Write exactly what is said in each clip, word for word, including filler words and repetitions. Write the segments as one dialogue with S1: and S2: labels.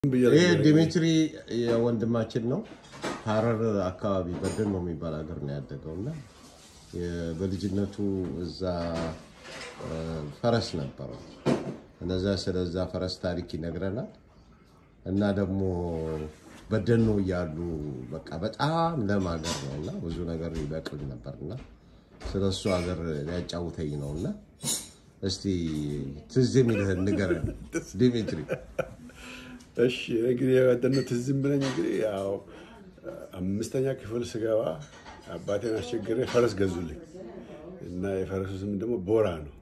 S1: ይሄ ዲሚትሪ የወንድማችን ነው ሐረር አካባቢ በደን ነው የሚባል ሀገር ነው ያደገውና በልጅነቱ እዛ ፈረስ ነበር እነዛ ስለዛ ፈረስ ታሪክ ይነግረናል እና ደግሞ በደን ነው ያሉ በቃ በጣም ለማገር ነውና ብዙ ነገር ይበቅል ነበርና ስለሱ ሀገር ያጫውተኝ ነውና እስቲ ትዝ የሚልህን ንገረን ዲሚትሪ
S2: እሺ እንግዲህ ያደነው ትዝም ብለኝ እንግዲህ ያው አምስተኛ ክፍል ስገባ አባቴን አስቸግሬ ፈረስ ገዙልኝ እና የፈረሱ ስም ደግሞ ቦራ ነው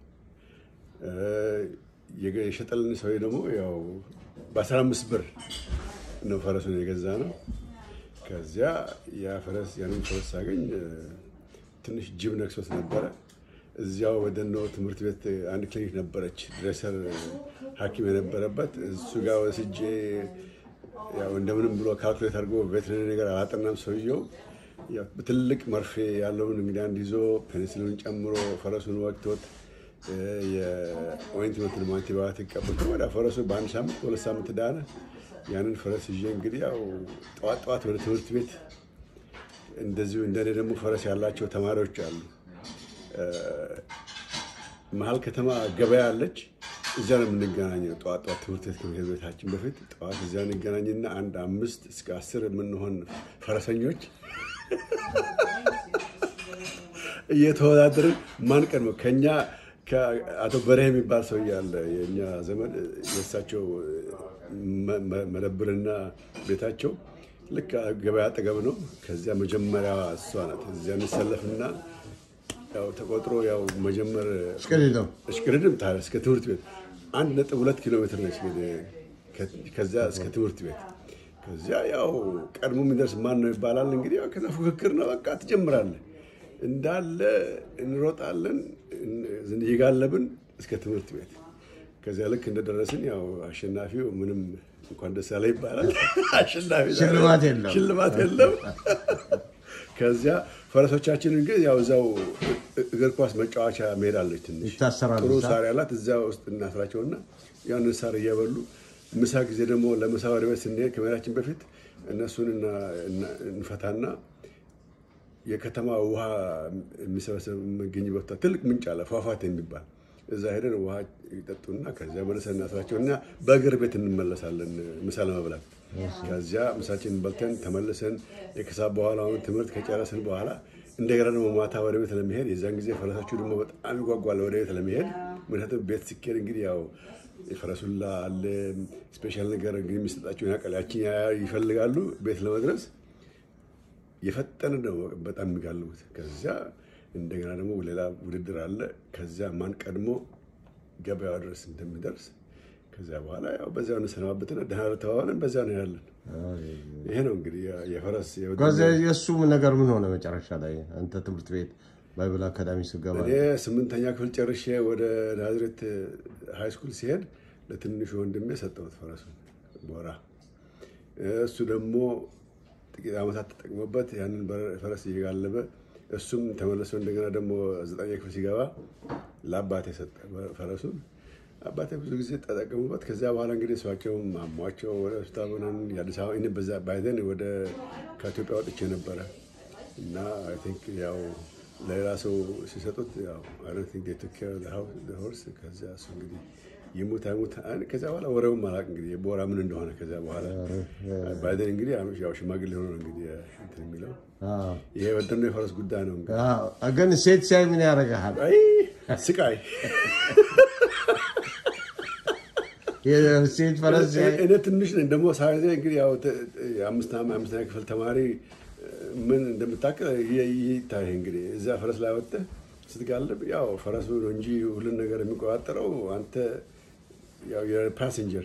S2: የሸጠልን ሰው ደግሞ ያው በ15 ብር ነው ፈረሱን የገዛነው ከዚያ ያ ፈረስ ያንን ፈረስ አገኝ ትንሽ ጅብ ነክሶት ነበር እዚያው ወደነው ትምህርት ቤት አንድ ክሊኒክ ነበረች ድሬሰር ሐኪም የነበረበት እሱ ጋር ወስጄ ያው እንደምንም ብሎ ካልኩሌት አድርጎ ቬተሪነሪ ነገር አላጠናም ሰውየው ያው በትልቅ መርፌ ያለውን እንግዲህ አንድ ይዞ ፔኒሲሊን ጨምሮ ፈረሱን ወቅቶት የኦይንትመንት አንቲባዮቲክ ቀብቶ ወደ ፈረሱ በአንድ ሳምንት ሁለት ሳምንት ዳነ ያንን ፈረስ ይዤ እንግዲህ ያው ጧት ጧት ወደ ትምህርት ቤት እንደዚሁ እንደኔ ደግሞ ፈረስ ያላቸው ተማሪዎች አሉ መሃል ከተማ ገበያ አለች እዛ ነው የምንገናኘው ጧት ጧት ትምህርት ቤት ከመሄዳችን በፊት ጧት እዛ እንገናኝና አንድ አምስት እስከ አስር የምንሆን ፈረሰኞች እየተወዳደርን ማን ቀድሞ ከኛ ከአቶ በርሄ የሚባል ሰው ያለ የኛ ዘመን የሳቸው መደብርና ቤታቸው ልክ ገበያ አጠገብ ነው ከዚያ መጀመሪያ እሷ ናት እዚያ እንሰለፍና ያው ተቆጥሮ ያው መጀመር
S1: እስከደም
S2: እስከደም ታሪክ እስከ ትምህርት ቤት አንድ ነጥብ ሁለት ኪሎ ሜትር ነው ከዛ እስከ ትምህርት ቤት ከዚያ ያው ቀድሞ የሚደርስ ማን ነው ይባላል እንግዲህ ያው ከዛ ፉክክር ነው በቃ ትጀምራለህ እንዳለ እንሮጣለን ይጋለብን እስከ ትምህርት ቤት ከዚያ ልክ እንደደረስን ያው አሸናፊው ምንም እንኳን ደስ ያለ ይባላል አሸናፊ
S1: ሽልማት የለም
S2: ሽልማት የለም ከዚያ ፈረሶቻችን እንግዲህ ያው እዛው እግር ኳስ መጫወቻ ሜዳ አለች ትንሽ ጥሩ ሳር ያላት እዛው ውስጥ እናስራቸውና ያን ሳር እየበሉ ምሳ ጊዜ ደግሞ ለምሳ ወደ ቤት ስንሄድ ከመራችን በፊት እነሱን እንፈታና የከተማ ውሃ የሚሰበሰብ መገኝበት ትልቅ ምንጭ አለ ፏፏቴ የሚባል እዛ ሄደን ውሃ ይጠጡና ከዚያ መልሰን እናስራቸውና በእግር ቤት እንመለሳለን ምሳ ለመብላት ከዚያ ምሳችን በልተን ተመልሰን የከሳብ በኋላ አሁን ትምህርት ከጨረስን በኋላ እንደገና ደግሞ ማታ ወደ ቤት ለመሄድ የዛን ጊዜ ፈረሳችሁ ደግሞ በጣም ይጓጓል ወደ ቤት ለመሄድ ምክንያቱም ቤት ሲኬድ እንግዲህ ያው የፈረሱላ አለ ስፔሻል ነገር እንግዲህ የሚሰጣቸውን ያቀላችን ይፈልጋሉ ቤት ለመድረስ የፈጠነ ነው በጣም የሚጋልቡት ከዚያ እንደገና ደግሞ ሌላ ውድድር አለ ከዚያ ማን ቀድሞ ገበያው ድረስ እንደሚደርስ ከዚያ በኋላ ያው በዛው እንሰናበትና ደህና ተዋዋለን በዛው ነው ያለን ይሄ ነው እንግዲህ የፈረስ
S1: ጋዜ የሱ ነገር ምን ሆነ መጨረሻ ላይ አንተ ትምህርት ቤት ባይብል አካዳሚ ስገባ
S2: እኔ ስምንተኛ ክፍል ጨርሼ ወደ ናዝሬት ሃይ ስኩል ሲሄድ ለትንሹ ወንድሜ ሰጠሁት ፈረሱን ቦራ እሱ ደግሞ ጥቂት ዓመታት ተጠቅሞበት ያንን ፈረስ እየጋለበ እሱም ተመለሰ እንደገና ደግሞ ዘጠነኛ ክፍል ሲገባ ለአባቴ ሰጠ ፈረሱን አባቴ ብዙ ጊዜ ተጠቀሙበት ከዚያ በኋላ እንግዲህ ሰዋቸው ማሟቸው ወደ ስታቡናን ያዲስ አበባ እነ በዛ ባይዘን ወደ ከኢትዮጵያ ወጥቼ ነበር እና አይ ቲንክ ያው ለሌላ ሰው ሲሰጡት ያው አይ ዶንት ቲንክ they took care of the house the horse ከዚያ እሱ እንግዲህ ይሙት አይሙት ከዚያ በኋላ ወሬውን ማላቅ እንግዲህ ቦራ ምን እንደሆነ ከዚያ በኋላ ባይዘን እንግዲህ ያው ሽማግሌ ሆኖ እንግዲህ እንትን የሚለው አዎ ይሄ ወደነ የፈረስ ጉዳይ ነው እንግዲህ
S1: አዎ አገን ሴት ሳይ ምን ያረጋሃል
S2: አይ ስቃይ
S1: የሴት ፈረስ
S2: እኔ ትንሽ ነኝ ደግሞ ሳይዘ እንግዲህ ያው አምስት አምስት ክፍል ተማሪ ምን እንደምታውቅ ይታይ እንግዲህ እዛ ፈረስ ላይ ወጥተህ ስትጋልብ ያው ፈረሱ ነው እንጂ ሁሉን ነገር የሚቆጣጠረው አንተ ያው የፓሰንጀር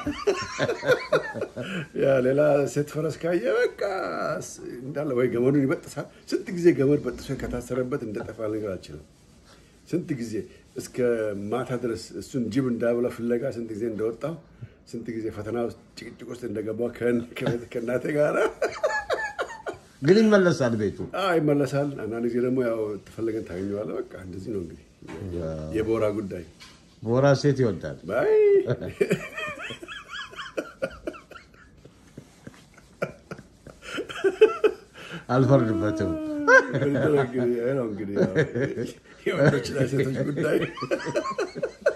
S2: ያ ሌላ ሴት ፈረስ ካየ በቃ እንዳለ ወይ ገመዱን ይበጥሳል ስንት ጊዜ ገመድ በጥሶ ከታሰረበት እንደጠፋ ነገር አልችልም ስንት ጊዜ እስከ ማታ ድረስ እሱን ጅብ እንዳብላ ፍለጋ ስንት ጊዜ እንደወጣው ስንት ጊዜ ፈተና ውስጥ ጭቅጭቅ ውስጥ እንደገባው ከእናቴ ጋር
S1: ግን ይመለሳል ቤቱ
S2: አይ ይመለሳል አንዳንድ ጊዜ ደግሞ ያው ተፈልገን ታገኘዋለህ በቃ እንደዚህ ነው እንግዲህ የቦራ ጉዳይ
S1: ቦራ ሴት ይወዳል
S2: ባይ
S1: አልፈርድበትም
S2: እንግዲህ ነው እንግዲህ የወንዶችና ሴቶች ጉዳይ